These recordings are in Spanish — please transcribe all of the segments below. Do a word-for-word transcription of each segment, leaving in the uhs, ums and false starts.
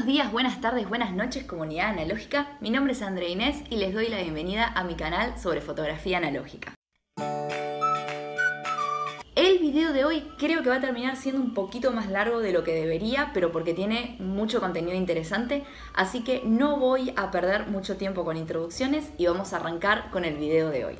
días, buenas tardes, buenas noches, comunidad analógica. Mi nombre es Andrea Inés y les doy la bienvenida a mi canal sobre fotografía analógica. El video de hoy creo que va a terminar siendo un poquito más largo de lo que debería, pero porque tiene mucho contenido interesante, así que no voy a perder mucho tiempo con introducciones y vamos a arrancar con el video de hoy.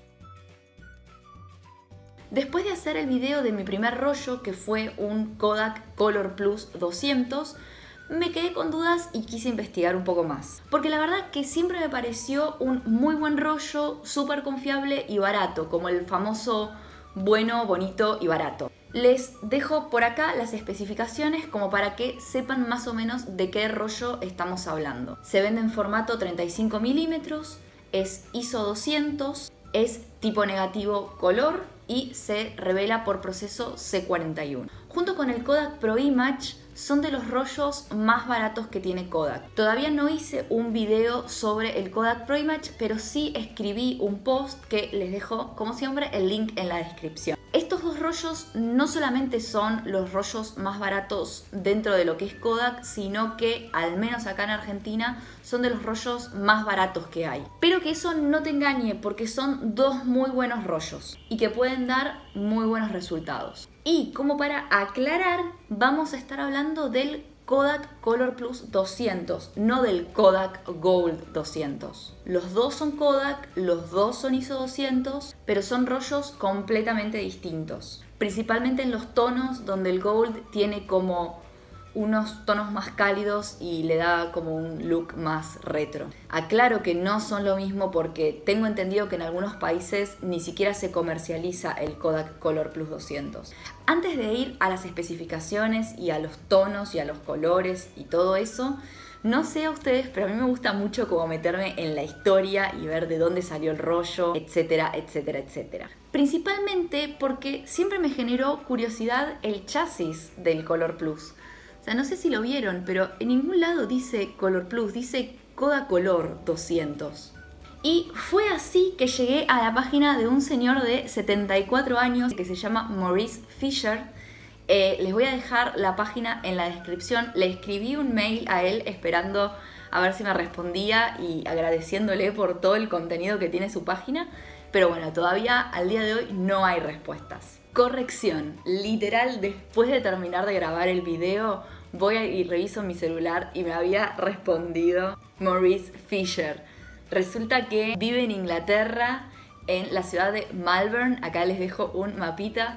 Después de hacer el video de mi primer rollo, que fue un Kodak Color Plus doscientos, me quedé con dudas y quise investigar un poco más. Porque la verdad que siempre me pareció un muy buen rollo, súper confiable y barato, como el famoso bueno, bonito y barato. Les dejo por acá las especificaciones como para que sepan más o menos de qué rollo estamos hablando. Se vende en formato treinta y cinco milímetros, es I S O doscientos, es tipo negativo color y se revela por proceso C cuarenta y uno. Junto con el Kodak Pro Image son de los rollos más baratos que tiene Kodak. Todavía no hice un video sobre el Kodak Pro Image, pero sí escribí un post que les dejo, como siempre, el link en la descripción. Estos dos rollos no solamente son los rollos más baratos dentro de lo que es Kodak, sino que, al menos acá en Argentina, son de los rollos más baratos que hay. Pero que eso no te engañe, porque son dos muy buenos rollos y que pueden dar muy buenos resultados. Y como para aclarar, vamos a estar hablando del Kodak Color Plus doscientos, no del Kodak Gold doscientos. Los dos son Kodak, los dos son I S O doscientos, pero son rollos completamente distintos. Principalmente en los tonos, donde el Gold tiene como unos tonos más cálidos y le da como un look más retro. Aclaro que no son lo mismo porque tengo entendido que en algunos países ni siquiera se comercializa el Kodak Color Plus doscientos. Antes de ir a las especificaciones y a los tonos y a los colores y todo eso, no sé a ustedes, pero a mí me gusta mucho como meterme en la historia y ver de dónde salió el rollo, etcétera, etcétera, etcétera. Principalmente porque siempre me generó curiosidad el chasis del Color Plus. O sea, no sé si lo vieron, pero en ningún lado dice Color Plus, dice Kodak Color doscientos. Y fue así que llegué a la página de un señor de setenta y cuatro años que se llama Maurice Fisher. Eh, les voy a dejar la página en la descripción. Le escribí un mail a él esperando a ver si me respondía y agradeciéndole por todo el contenido que tiene su página. Pero bueno, todavía al día de hoy no hay respuestas. Corrección, literal, después de terminar de grabar el video, voy y reviso mi celular y me había respondido Maurice Fisher. Resulta que vive en Inglaterra, en la ciudad de Malvern. Acá les dejo un mapita.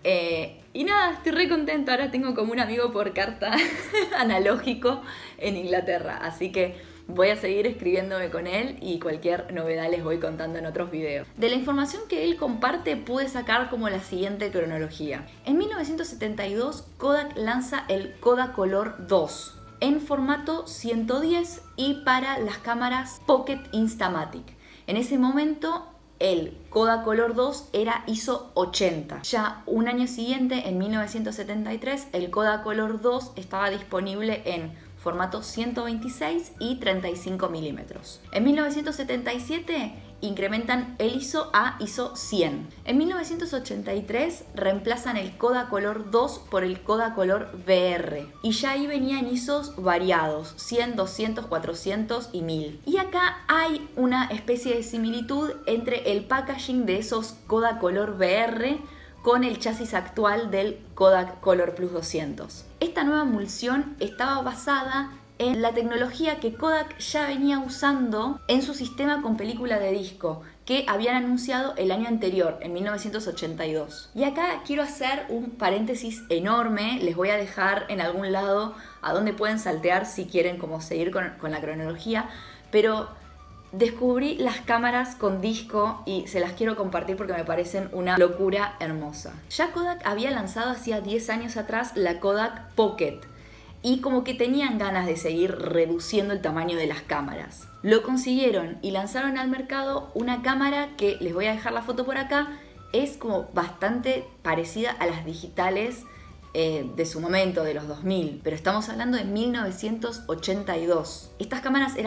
Eh, y nada, estoy re contenta. Ahora tengo como un amigo por carta analógico en Inglaterra. Así que voy a seguir escribiéndome con él y cualquier novedad les voy contando en otros videos. De la información que él comparte pude sacar como la siguiente cronología. En mil novecientos setenta y dos, Kodak lanza el Kodacolor dos en formato ciento diez y para las cámaras Pocket Instamatic. En ese momento el Kodacolor dos era I S O ochenta. Ya un año siguiente, en mil novecientos setenta y tres, el Kodacolor dos estaba disponible en formato ciento veintiséis y treinta y cinco milímetros. En mil novecientos setenta y siete incrementan el I S O a I S O cien. En mil novecientos ochenta y tres reemplazan el Kodacolor dos por el Kodacolor V R. Y ya ahí venían I S Os variados, cien, doscientos, cuatrocientos y mil. Y acá hay una especie de similitud entre el packaging de esos Kodacolor V R con el chasis actual del Kodak Color Plus doscientos. Esta nueva emulsión estaba basada en la tecnología que Kodak ya venía usando en su sistema con película de disco, que habían anunciado el año anterior, en mil novecientos ochenta y dos. Y acá quiero hacer un paréntesis enorme, les voy a dejar en algún lado a donde pueden saltear si quieren como seguir con, con la cronología, pero descubrí las cámaras con disco y se las quiero compartir porque me parecen una locura hermosa. Ya Kodak había lanzado hacía diez años atrás la Kodak Pocket y como que tenían ganas de seguir reduciendo el tamaño de las cámaras. Lo consiguieron y lanzaron al mercado una cámara que, les voy a dejar la foto por acá, es como bastante parecida a las digitales eh, de su momento, de los dos mil, pero estamos hablando de mil novecientos ochenta y dos. Estas cámaras eran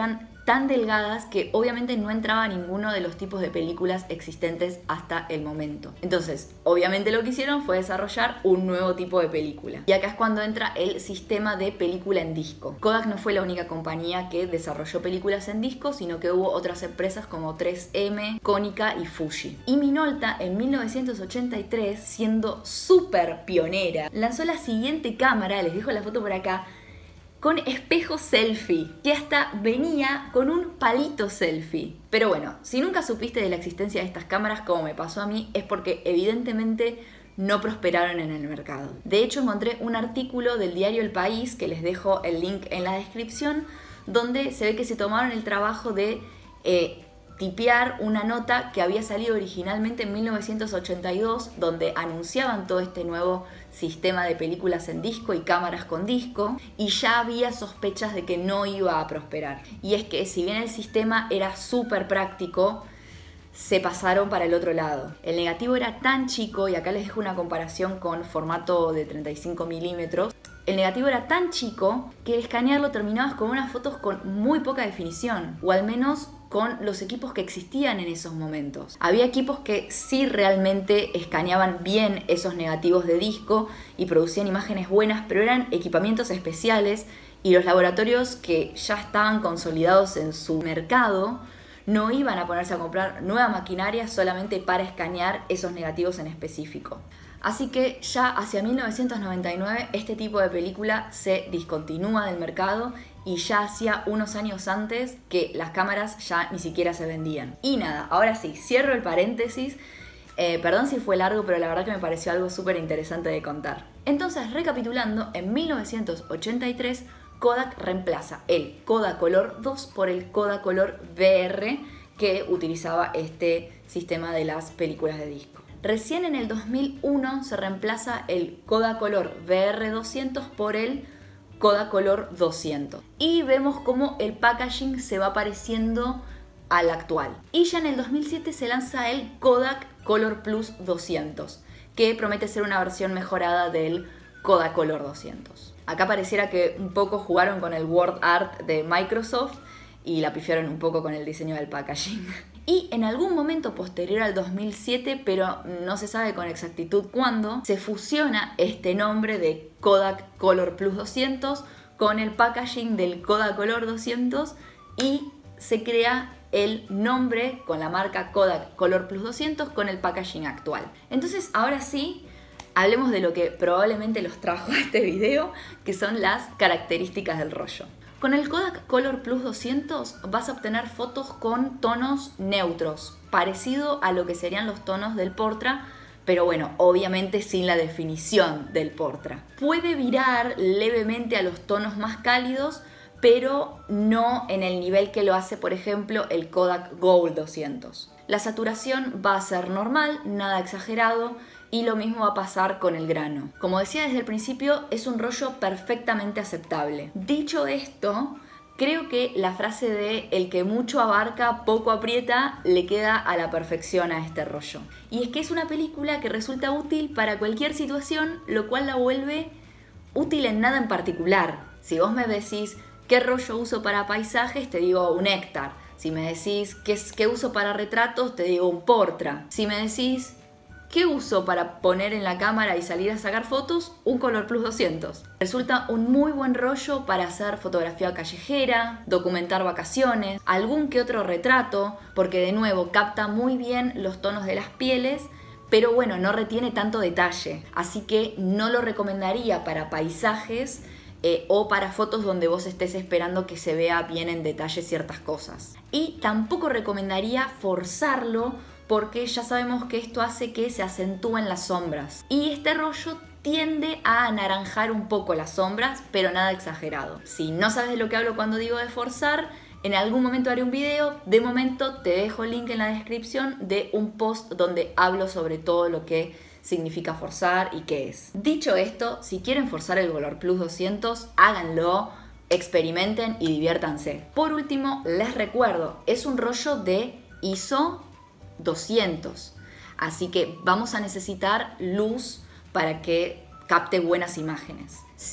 tan delgadas que obviamente no entraba ninguno de los tipos de películas existentes hasta el momento. Entonces, obviamente lo que hicieron fue desarrollar un nuevo tipo de película. Y acá es cuando entra el sistema de película en disco. Kodak no fue la única compañía que desarrolló películas en disco, sino que hubo otras empresas como tres eme, Konica y Fuji. Y Minolta en mil novecientos ochenta y tres, siendo súper pionera, lanzó la siguiente cámara, les dejo la foto por acá, con espejo selfie, que hasta venía con un palito selfie. Pero bueno, si nunca supiste de la existencia de estas cámaras, como me pasó a mí, es porque evidentemente no prosperaron en el mercado. De hecho, encontré un artículo del diario El País, que les dejo el link en la descripción, donde se ve que se tomaron el trabajo de eh, tipear una nota que había salido originalmente en mil novecientos ochenta y dos, donde anunciaban todo este nuevo sistema de películas en disco y cámaras con disco, y ya había sospechas de que no iba a prosperar. Y es que si bien el sistema era súper práctico, se pasaron para el otro lado. El negativo era tan chico, y acá les dejo una comparación con formato de treinta y cinco milímetros. El negativo era tan chico que al escanearlo terminabas con unas fotos con muy poca definición, o al menos con los equipos que existían en esos momentos. Había equipos que sí realmente escaneaban bien esos negativos de disco y producían imágenes buenas, pero eran equipamientos especiales, y los laboratorios que ya estaban consolidados en su mercado no iban a ponerse a comprar nueva maquinaria solamente para escanear esos negativos en específico. Así que ya hacia mil novecientos noventa y nueve este tipo de película se discontinúa del mercado, y ya hacía unos años antes que las cámaras ya ni siquiera se vendían. Y nada, ahora sí, cierro el paréntesis. Eh, perdón si fue largo, pero la verdad que me pareció algo súper interesante de contar. Entonces, recapitulando, en mil novecientos ochenta y tres Kodak reemplaza el Kodacolor dos por el Kodacolor V R, que utilizaba este sistema de las películas de disco. Recién en el dos mil uno se reemplaza el Kodacolor V R doscientos por el Kodacolor doscientos. Y vemos cómo el packaging se va pareciendo al actual. Y ya en el dos mil siete se lanza el Kodak Color Plus doscientos, que promete ser una versión mejorada del Kodacolor doscientos. Acá pareciera que un poco jugaron con el word art de Microsoft y la pifiaron un poco con el diseño del packaging. Y en algún momento posterior al dos mil siete, pero no se sabe con exactitud cuándo, se fusiona este nombre de Kodak Color Plus doscientos con el packaging del Kodacolor doscientos, y se crea el nombre con la marca Kodak Color Plus doscientos con el packaging actual. Entonces, ahora sí, hablemos de lo que probablemente los trajo a este video, que son las características del rollo. Con el Kodak Color Plus doscientos vas a obtener fotos con tonos neutros, parecido a lo que serían los tonos del Portra, pero bueno, obviamente sin la definición del Portra. Puede virar levemente a los tonos más cálidos, pero no en el nivel que lo hace, por ejemplo, el Kodak Gold doscientos. La saturación va a ser normal, nada exagerado, y lo mismo va a pasar con el grano. Como decía desde el principio, es un rollo perfectamente aceptable. Dicho esto, creo que la frase de el que mucho abarca, poco aprieta, le queda a la perfección a este rollo. Y es que es una película que resulta útil para cualquier situación, lo cual la vuelve útil en nada en particular. Si vos me decís qué rollo uso para paisajes, te digo un Ektar. Si me decís qué, qué uso para retratos, te digo un Portra. Si me decís ¿qué uso para poner en la cámara y salir a sacar fotos? Un Color Plus doscientos. Resulta un muy buen rollo para hacer fotografía callejera, documentar vacaciones, algún que otro retrato, porque de nuevo capta muy bien los tonos de las pieles, pero bueno, no retiene tanto detalle. Así que no lo recomendaría para paisajes eh, o para fotos donde vos estés esperando que se vea bien en detalle ciertas cosas. Y tampoco recomendaría forzarlo, porque ya sabemos que esto hace que se acentúen las sombras. Y este rollo tiende a anaranjar un poco las sombras, pero nada exagerado. Si no sabes de lo que hablo cuando digo de forzar, en algún momento haré un video. De momento te dejo el link en la descripción de un post donde hablo sobre todo lo que significa forzar y qué es. Dicho esto, si quieren forzar el Color Plus doscientos, háganlo, experimenten y diviértanse. Por último, les recuerdo, es un rollo de I S O doscientos, así que vamos a necesitar luz para que capte buenas imágenes. Si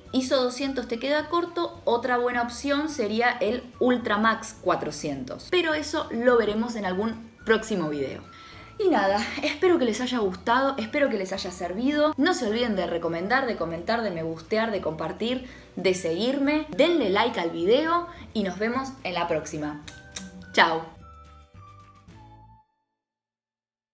I S O doscientos te queda corto, otra buena opción sería el Ultramax cuatrocientos. Pero eso lo veremos en algún próximo video. Y nada, espero que les haya gustado, espero que les haya servido. No se olviden de recomendar, de comentar, de me gustear, de compartir, de seguirme. Denle like al video y nos vemos en la próxima. Chao.